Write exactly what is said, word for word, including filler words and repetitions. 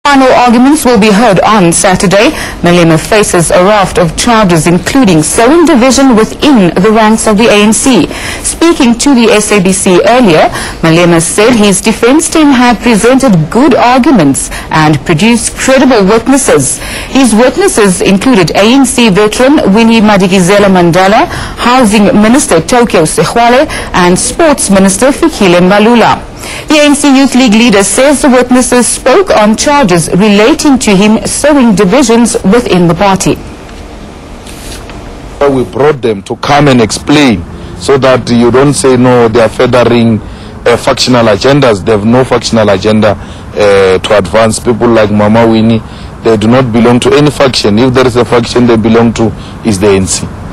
Final arguments will be heard on Saturday. Malema faces a raft of charges, including sowing division within the ranks of the A N C. Speaking to the S A B C earlier, Malema said his defense team had presented good arguments and produced credible witnesses. His witnesses included A N C veteran Winnie Madikizela Mandela, Housing Minister Tokyo Sehwale, and Sports Minister Fikile Mbalula. The A N C Youth League leader says the witnesses spoke on charges relating to him sowing divisions within the party. We brought them to come and explain so that you don't say, no, they are furthering uh, factional agendas. They have no factional agenda uh, to advance. People like Mama Winnie, they do not belong to any faction. If there is a faction they belong to, is the A N C.